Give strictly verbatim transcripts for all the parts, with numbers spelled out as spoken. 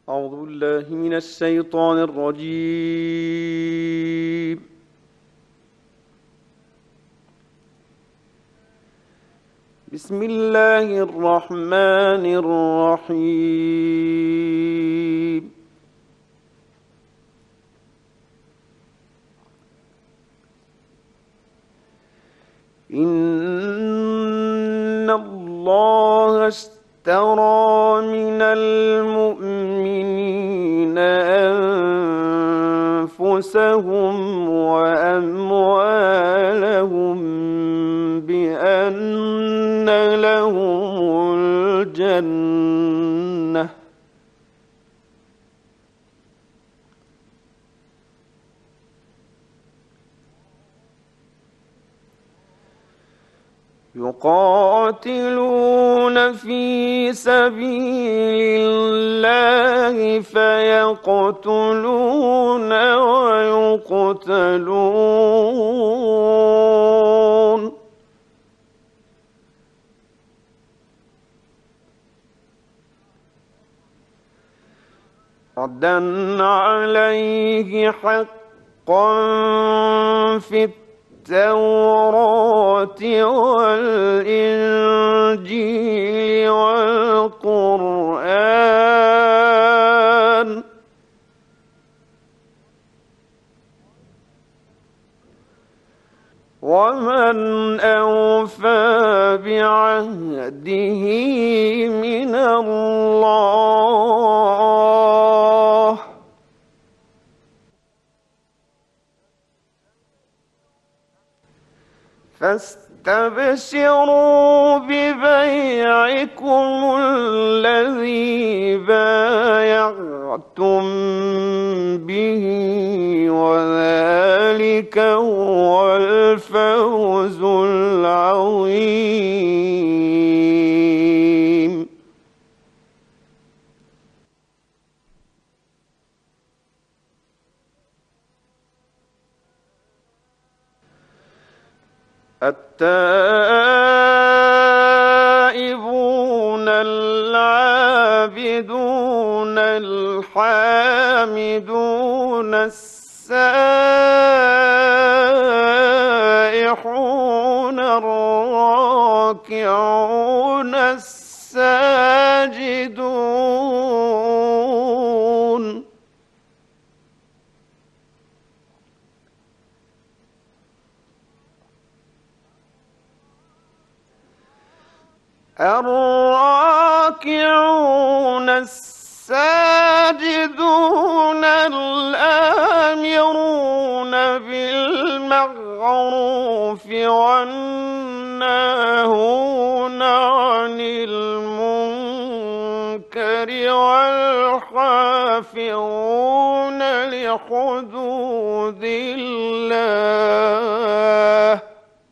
أعوذ بالله من الشيطان الرجيم. بسم الله الرحمن الرحيم. إن الله اشترى من المؤمنين أنفسهم وأموالهم بأن لهم الجنة يقاتلون في سبيل الله فيقتلون ويقتلون وعدا عليه حقا في التوراة والإنجيل والقرآن ومن أوفى بعهده من الله فاستبشروا ببيعكم الذي بايعتم به وذلك هو الفوز العظيم. التائبون العابدون الحامدون السائحون الراكعون الساجدون الراكعون الساجدون الآمرون بالمعروف والناهون عن المنكر والحافظون لحدود الله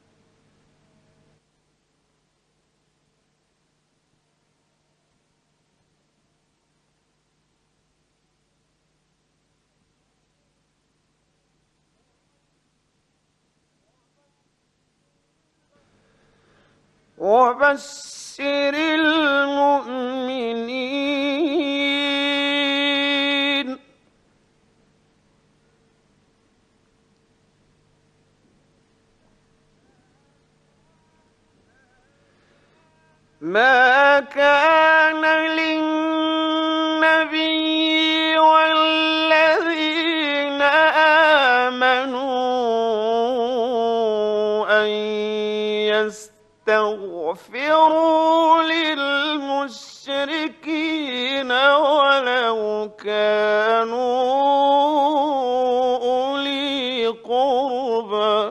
وبشر المؤمنين. ما كان للنبي والذين آمنوا أن يستغفروا للمشركين ولو كانوا أولي قربى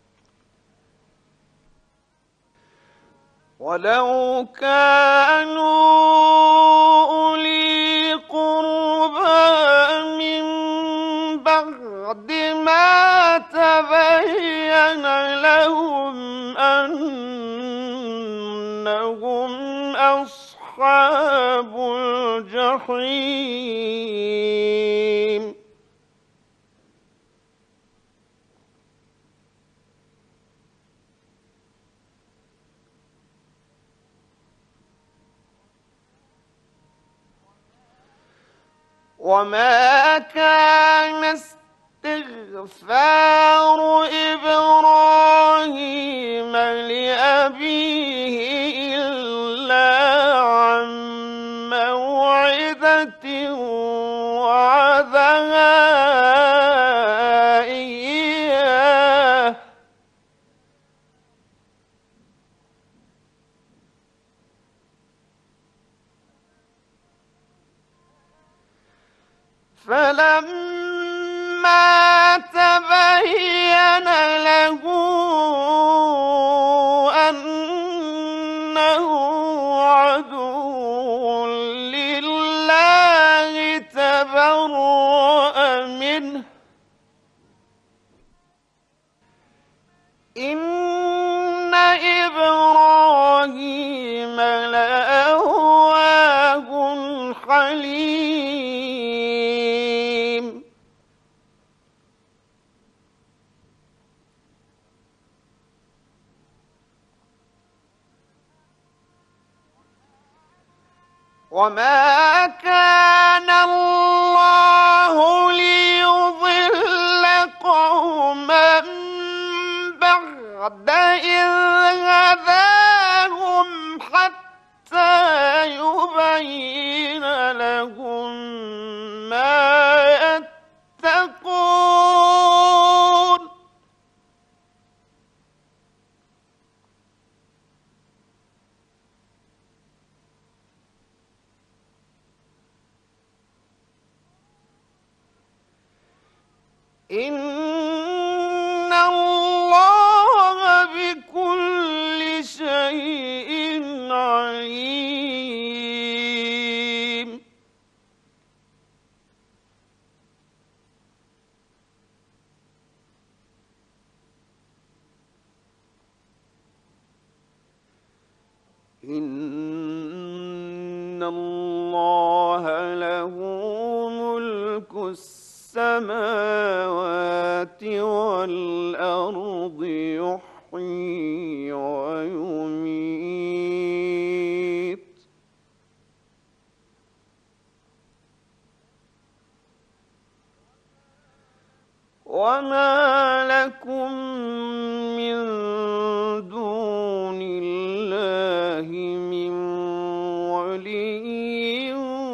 ولو كانوا أولي قربى من بعد ما تبين لهم أنهم أصحاب الجحيم. وما كان استغفار إبراهيم لأبيه إلا عن موعدة وعدها إياه فلما تبين له أنه عدو لله تبرأ منه إن إبراهيم لأواه حليم وما كان الله ليضل قوما بعد إذ هداهم حتى يبين لهم ما يتقون إن الله بكل شيء عليم إن الله له ملك السماوات والأرض يحيي ويميت وما لكم من دون الله من ولي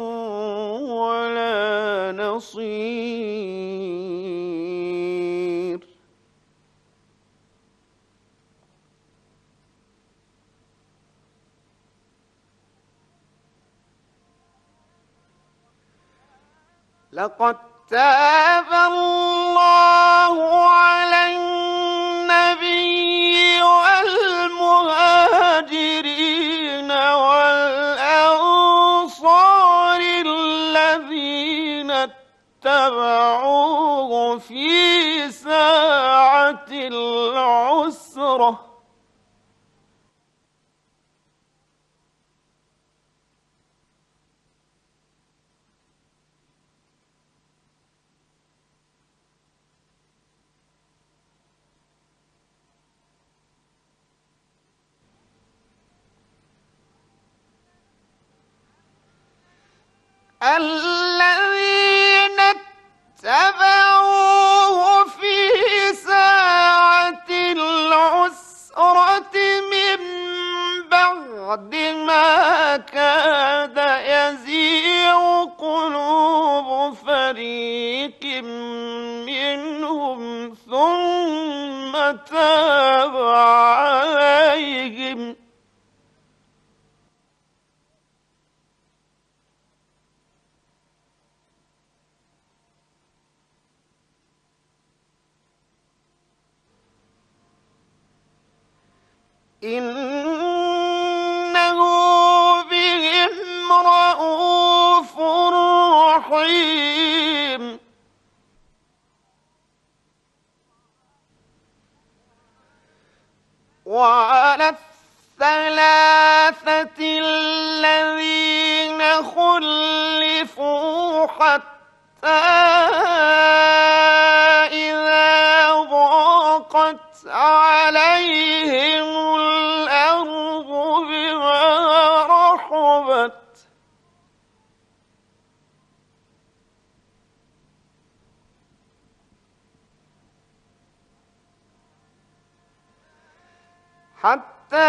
ولا نصير لقد تاب الله على النبي والمهاجرين والأنصار الذين اتبعوه في ساعة العسرة الذين اتبعوه في ساعة العسرة من بعد ما كاد يزيغ قلوب فريق منهم ثم تاب عليهم إنه بهم رءوف رحيم وعلى الثلاثة الذين خلفوا حتى إذا ضاقت عليهم الأرض بما رحبت حتى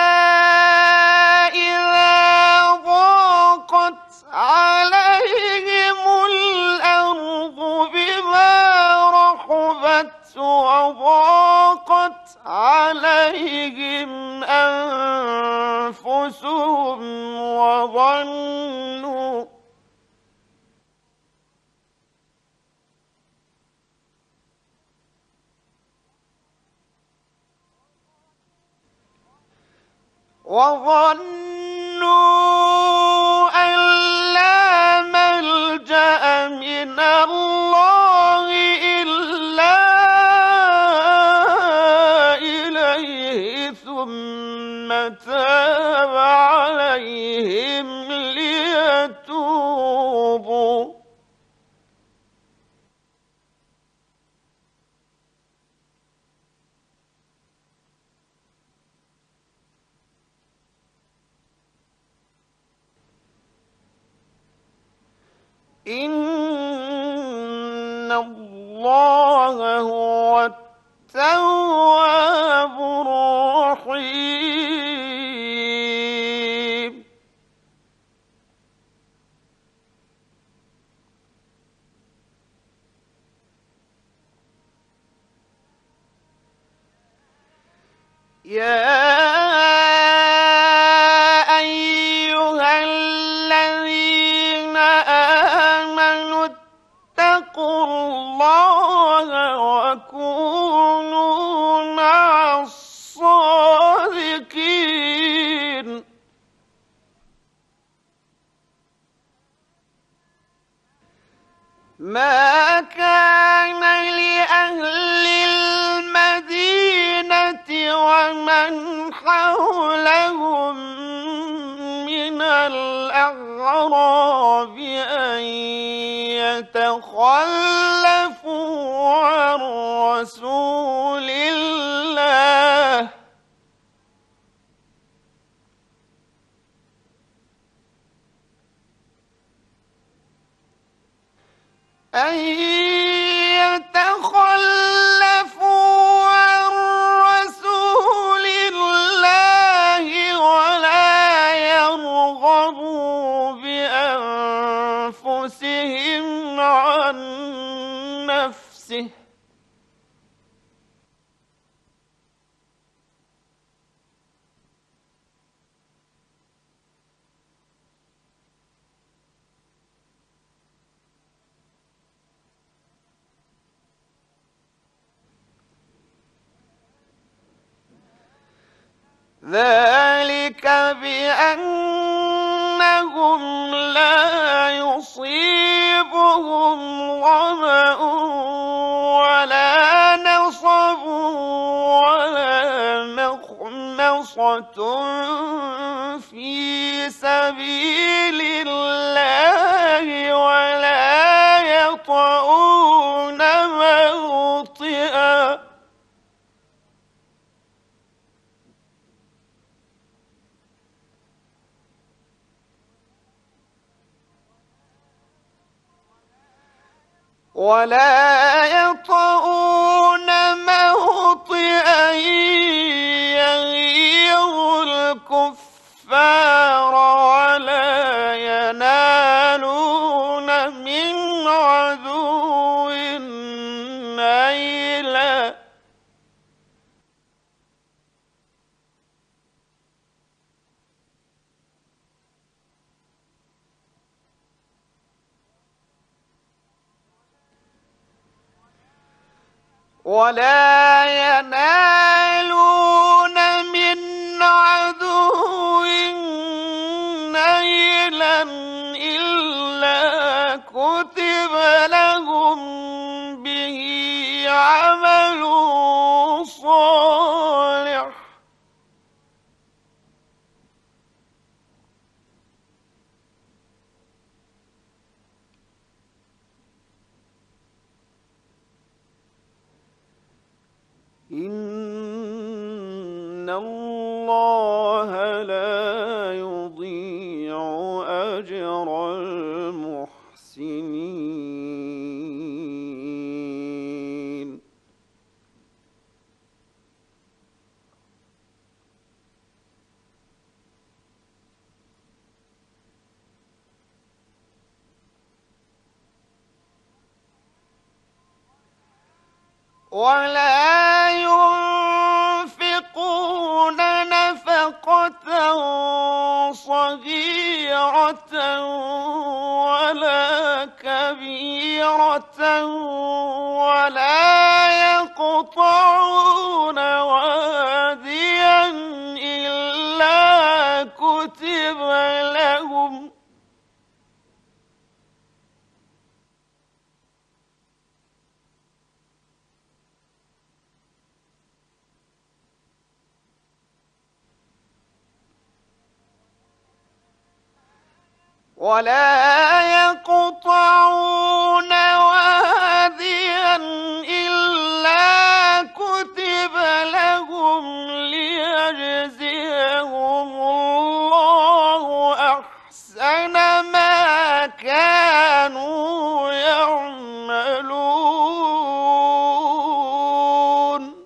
إذا ضاقت عليهم الأرض بما رحبت وضاقت عليهم أنفسهم وظنوا وظنوا أن لا ملجأ من الله إلا إليه ثم تاب عليهم ليتوبوا إن الله هو التواب الرحيم. يا أيها الذين آمنوا اتقوا الله وكونوا مع الصادقين. ما كان لأهل المدينة ومن حولهم من الأعراب أن يتخلفوا عن رسول الله أن يتخلفوا عن رسول الله ولا يرغبوا بأنفسهم عن نفسه ذلك بأنهم لا يصيبهم ظمأ ولا نصب ولا مخمصة في سبيل الله ولا يطؤون موطئا ولا يطؤون موطئا يغيظ الكفار ولا ينالون من عدو نيلا ولا ينالون من عدو نيلا إلا كتب لهم به عمل صالح إن الله لا يضيع أجر المحسنين. ولا ينفقون نفقة صغيرة ولا كبيرة ولا يقطعون واديا إلا كتب لهم ولا يقطعون واديا إلا كتب لهم ليجزيهم الله أحسن ما كانوا يعملون.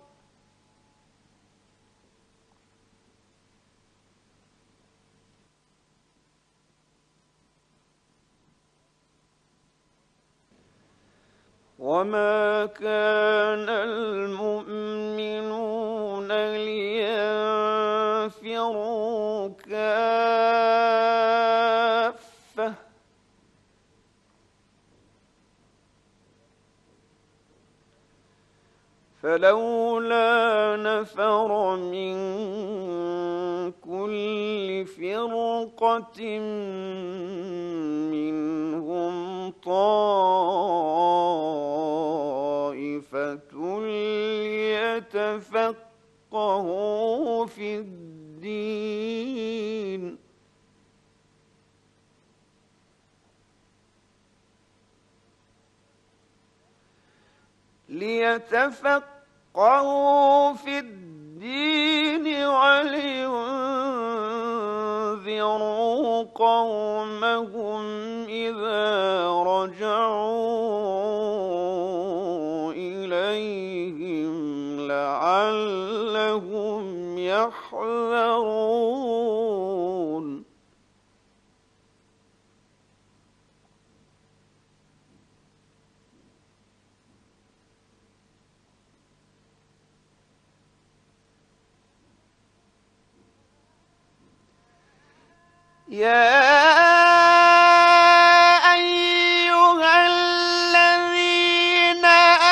وما كان المؤمنون لينفروا كافة فلولا نفر من كل فرقة منهم طائفة ليتفقهوا في الدين ليتفقهوا في الدين ولينذروا قومهم إذا رجعوا إليهم لعلهم يحذرون. يا أيها الذين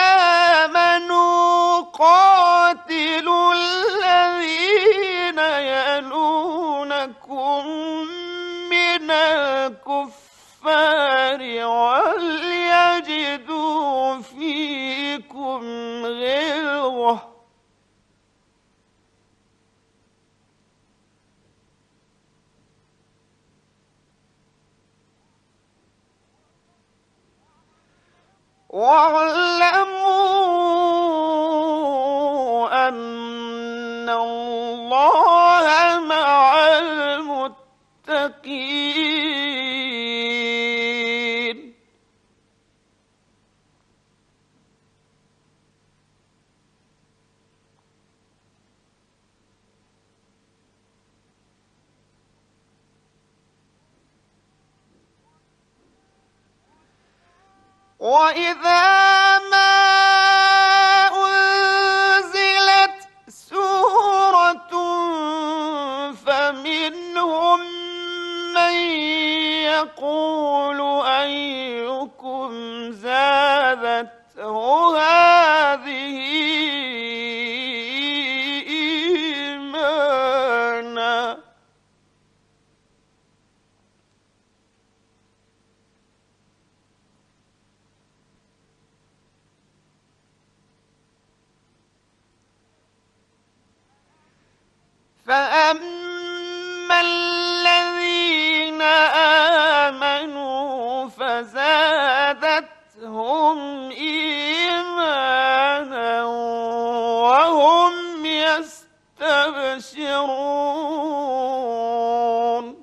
آمنوا قاتلوا الذين يلونكم من الكفار وليجدوا فيكم غلظة واعلموا أن الله مع المتقين. وإذا ما أنزلت سورة فمنهم من يقول أيكم زادته هذه إيمانا فأما الذين آمنوا فزادتهم إيمانا وهم يستبشرون.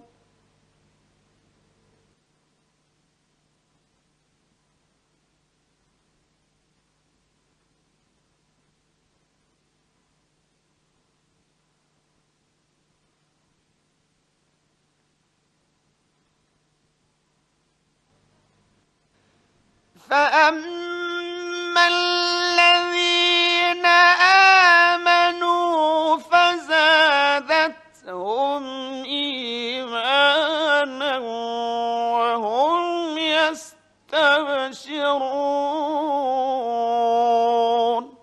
فأما الذين يستبشرون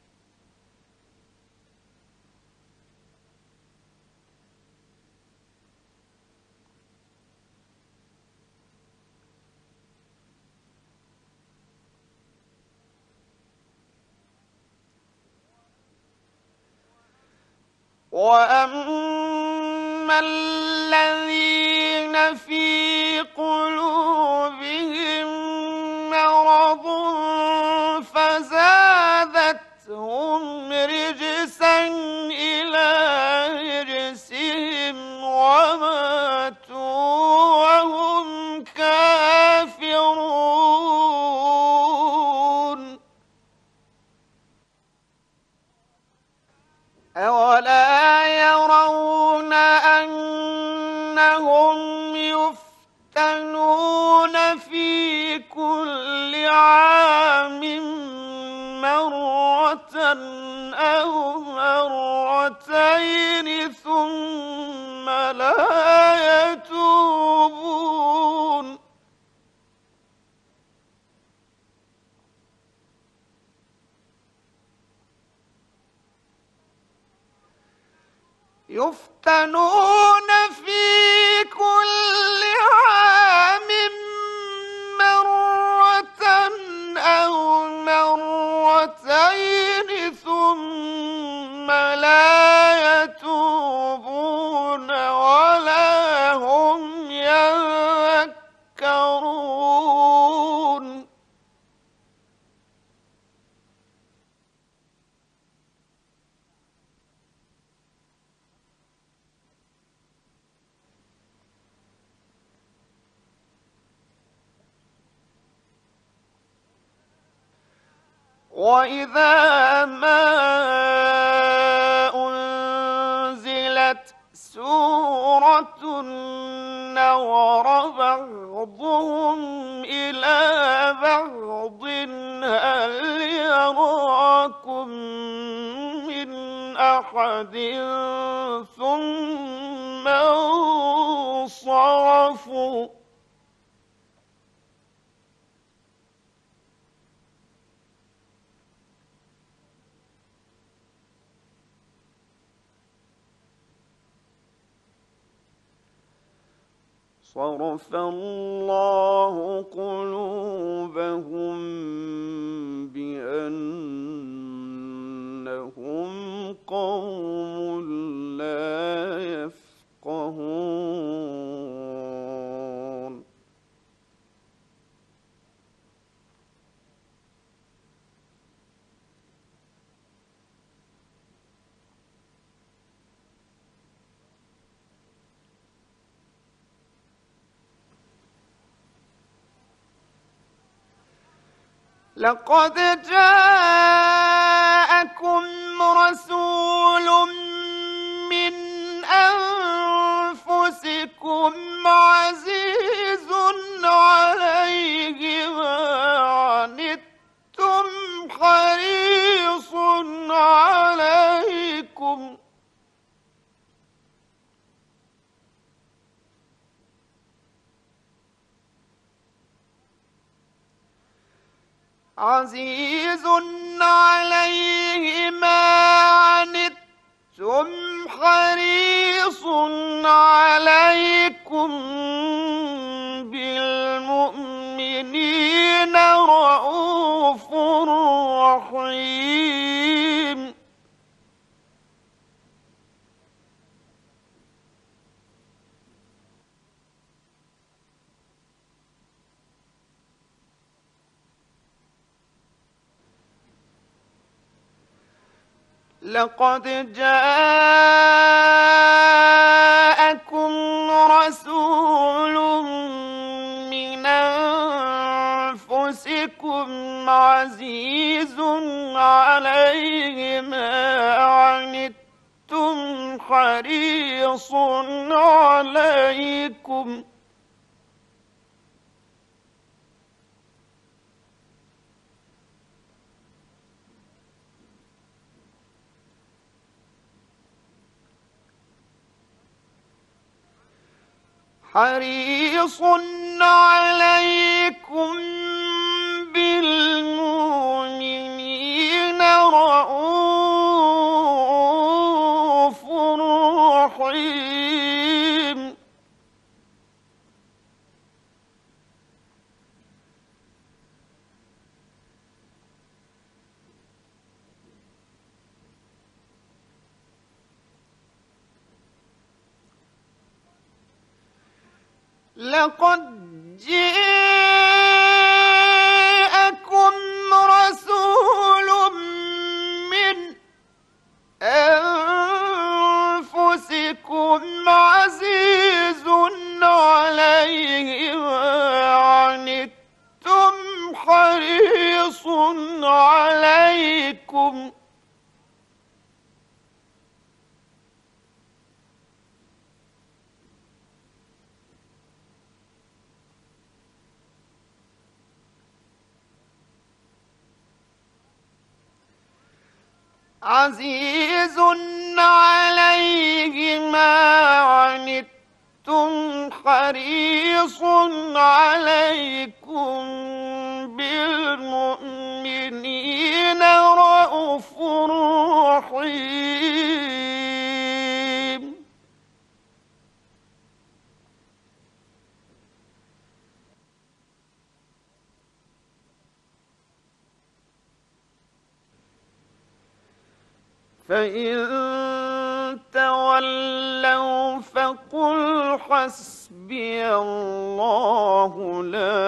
وأما الذين في قلوبهم مرض فزادتهم رجسا إلى رجسهم وماتوا وهم كافرون أولا يرون أنهم يفتنون في كل عام مرة أو مرتين ثم لا يتوبون يفتنون في كل عام مرة أو مرتين ثم لا يتوبون ولا هم يذكرون وإذا ما أنزلت سورة نظر بعضهم إلى بعض هل يراكم من أحد ثم انصرفوا صرف الله قلوبهم بأنهم قوم لا يفقهون لقد جاءكم رسول من أنفسكم عزيز عليه ما عنتم حريص عليكم عزيز عليه ما عنتم حريص عليكم بالمؤمنين رءوف رحيم لقد جاءكم رسول من أنفسكم عزيز عليه ما عنتم حريص عليكم حريص عليكم لقد جاءكم رسول من أنفسكم عزيز عليه ما عنتم حريص عليكم عزيز عليه ما عنتم حريص عليكم بالمؤمنين رءوف رحيم. فإن تولوا فقل حسبي الله لا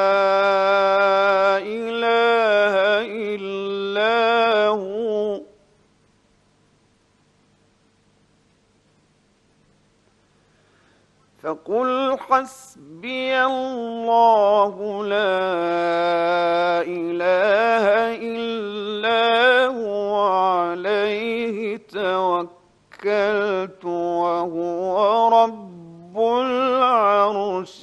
إله إلا هو فقل حسبي الله لا إله إلا هو عليه توكلت وهو رب العرش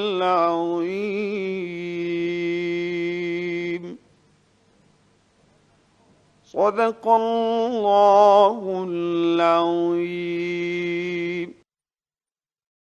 العظيم. صدق الله العظيم.